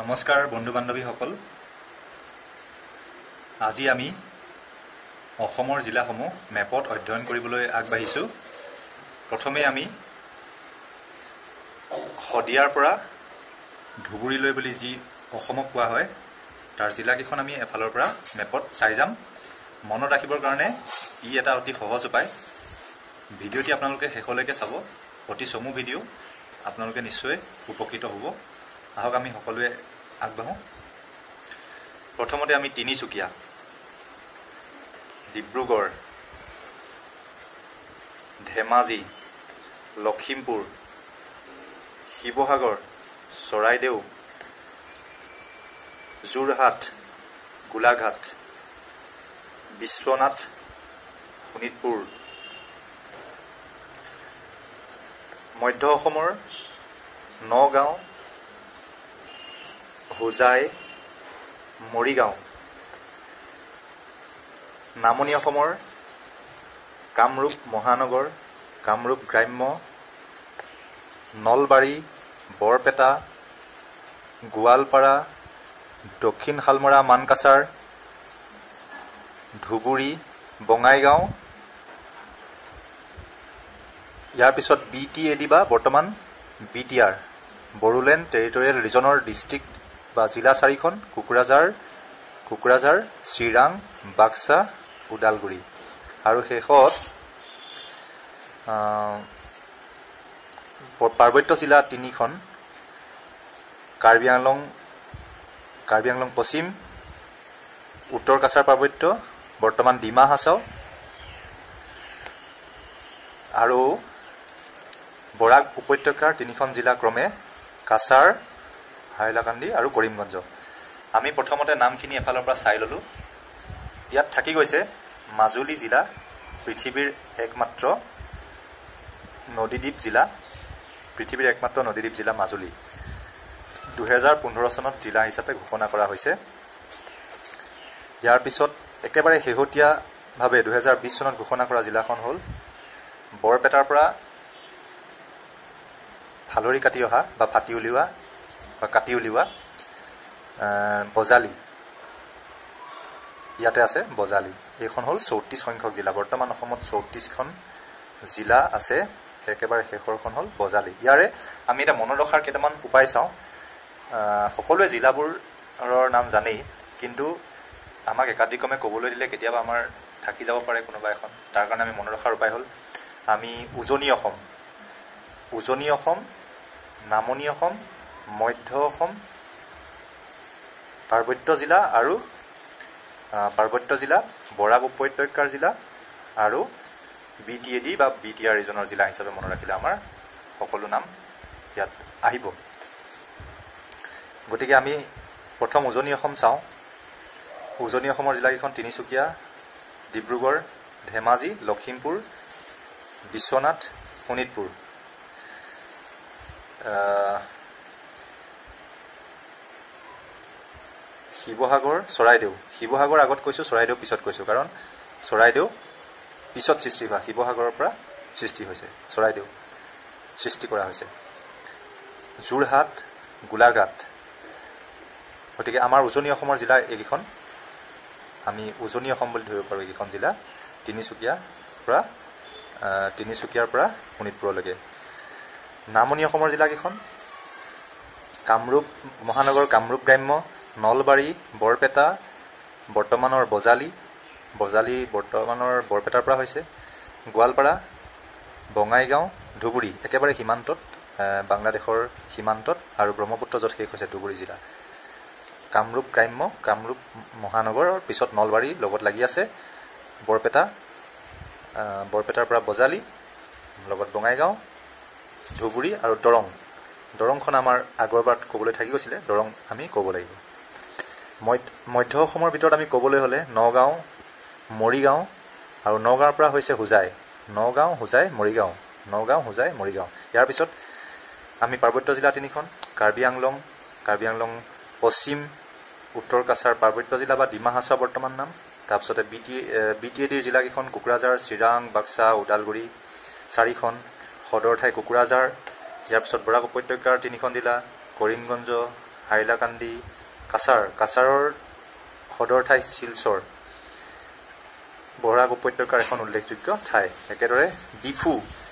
নমস্কাৰ বন্ধু বান্ধৱীসকল। আজি আমি অসমৰ জিলাসমূহ মেপত অধ্যয়ন কৰিবলৈ আগবাঢ়িছোঁ। প্ৰথমে আমি শদিয়াৰ পৰা ধুবুৰীলৈ বুলি যি অসমক কোৱা হয় তাৰ জিলাকেইখন আমি এফালৰ পৰা মেপত চাই যাম। মনত ৰাখিবৰ কাৰণে ই এটা অতি সহজ উপায়। ভিডিঅ'টি আপোনালোকে শেষলৈকে চাব। অতি চমু ভিডিঅ', আপোনালোকে নিশ্চয় উপকৃত হ'ব। আহক আমি সকলোৱে আগবাঢ়োঁ। প্ৰথমতে আমি তিনিচুকীয়া, ডিব্ৰুগড়, ধেমাজি, লখিমপুৰ, শিৱসাগৰ, চৰাইদেউ, যোৰহাট, গোলাঘাট, বিশ্বনাথ, শোণিতপুৰ, মধ্য অসমৰ নগাঁও, হোজাই, মৰিগাঁও, নামনি অসমৰ কামৰূপ মহানগৰ, কামৰূপ গ্ৰাম্য, নলবাৰী, বৰপেটা, গোৱালপাৰা, দক্ষিণ শালমৰা মানকাছাৰ, ধুবুৰী, বঙাইগাঁও। ইয়াৰ পিছত BTAD বা বৰ্তমান BTR বড়োলেণ্ড টেৰিটৰিয়েল ৰিজনৰ ডিষ্ট্ৰিক্ট বা জিলা চাৰিখন কোকৰাঝাৰ, চিৰাং, বাক্সা, ওদালগুৰি। আৰু শেষত পাৰ্বত্য জিলা তিনিখন, কাৰ্বি আংলং পশ্চিম, উত্তৰ কাছাৰ পাৰ্বত্য বৰ্তমান ডিমা হাছাও, আৰু বৰাক উপত্যকাৰ তিনিখন জিলা ক্ৰমে কাছাৰ, হাইলাকান্দি আৰু কৰিমগঞ্জ। আমি প্ৰথমতে নামখিনি এফালৰ পৰা চাই ল'লোঁ। ইয়াত থাকি গৈছে মাজুলী জিলা, পৃথিৱীৰ একমাত্ৰ নদীদ্বীপ জিলা মাজুলী। 2015 চনত জিলা হিচাপে ঘোষণা কৰা হৈছে। ইয়াৰ পিছত একেবাৰে শেহতীয়াভাৱে 2020 চনত ঘোষণা কৰা জিলাখন হ'ল বৰপেটাৰ পৰা ফালৰি কাটি অহা বা কাটি উলিওৱা বজালী। ইয়াতে আছে বজালী। এইখন হ'ল 34 সংখ্যক জিলা। বৰ্তমান অসমত 34খন জিলা আছে। একেবাৰে শেষৰখন হ'ল বজালী। ইয়াৰে আমি এটা মনত ৰখাৰ কেইটামান উপায় চাওঁ। সকলোৱে জিলাবোৰৰ নাম জানেই, কিন্তু আমাক একাধিক্ৰমে ক'বলৈ দিলে কেতিয়াবা আমাৰ থাকি যাব পাৰে কোনোবা এখন। তাৰ কাৰণে আমি মনত ৰখাৰ উপায় হ'ল আমি উজনি অসম, নামনি অসম, মধ্য অসম, পাৰ্বত্য জিলা, বৰাক উপত্যকাৰ জিলা আৰু BTAD বা BTR ৰিজনৰ জিলা হিচাপে মনত ৰাখিলে আমাৰ সকলো নাম ইয়াত আহিব। গতিকে আমি প্ৰথম উজনি অসম চাওঁ। উজনি অসমৰ জিলাকেইখন তিনিচুকীয়া, ডিব্ৰুগড়, ধেমাজি, লখিমপুৰ, বিশ্বনাথ, শোণিতপুৰ। শিৱসাগৰ, চৰাইদেউ। শিৱসাগৰ আগত কৈছোঁ, চৰাইদেউ পিছত কৈছোঁ, কাৰণ চৰাইদেউ পিছত সৃষ্টি হোৱা, শিৱসাগৰৰ পৰা সৃষ্টি হৈছে, চৰাইদেউ সৃষ্টি কৰা হৈছে। যোৰহাট, গোলাঘাট। গতিকে আমাৰ উজনি অসমৰ জিলা এইকেইখন। আমি উজনি অসম বুলি ধৰিব পাৰোঁ এইকেইখন জিলা, তিনিচুকীয়াৰ পৰা শোণিতপুৰলৈকে। নামনি অসমৰ জিলাকেইখন কামৰূপ মহানগৰ, কামৰূপ গ্ৰাম্য, নলবাৰী, বৰপেটা বৰ্তমানৰ বজালী বৰ্তমানৰ বৰপেটাৰ পৰা হৈছে, গোৱালপাৰা, বঙাইগাঁও, ধুবুৰী একেবাৰে সীমান্তত, বাংলাদেশৰ সীমান্তত, আৰু ব্ৰহ্মপুত্ৰ য'ত শেষ হৈছে ধুবুৰী জিলা। কামৰূপ গ্ৰাম্য, কামৰূপ মহানগৰৰ পিছত নলবাৰী লগত লাগি আছে, বৰপেটাৰ পৰা বজালী, লগত বঙাইগাঁও, ধুবুৰী আৰু দৰংখন আমাৰ আগৰবাৰত ক'বলৈ থাকি গৈছিলে। দৰং আমি ক'ব লাগিব। মধ্য অসমৰ ভিতৰত আমি ক'বলৈ হ'লে নগাঁও, মৰিগাঁও, আৰু নগাঁৱৰ পৰা হৈছে হোজাই। নগাঁও, হোজাই, মৰিগাঁও। ইয়াৰ পিছত আমি পাৰ্বত্য জিলা তিনিখন, কাৰ্বি আংলং পশ্চিম, উত্তৰ কাছাৰ পাৰ্বত্য জিলা বা ডিমা হাছাও বৰ্তমান নাম। তাৰপিছতে BTADৰ জিলাকেইখন কোকৰাঝাৰ, চিৰাং, বাক্সা, ওদালগুৰি চাৰিখন, সদৰ ঠাই কোকৰাঝাৰ। ইয়াৰ পিছত বৰাক উপত্যকাৰ তিনিখন জিলা, কৰিমগঞ্জ, হাইলাকান্দি, কাছাৰৰ সদৰ ঠাই শিলচৰ বৰাক উপত্যকাৰ এখন উল্লেখযোগ্য ঠাই। একেদৰে ডিফু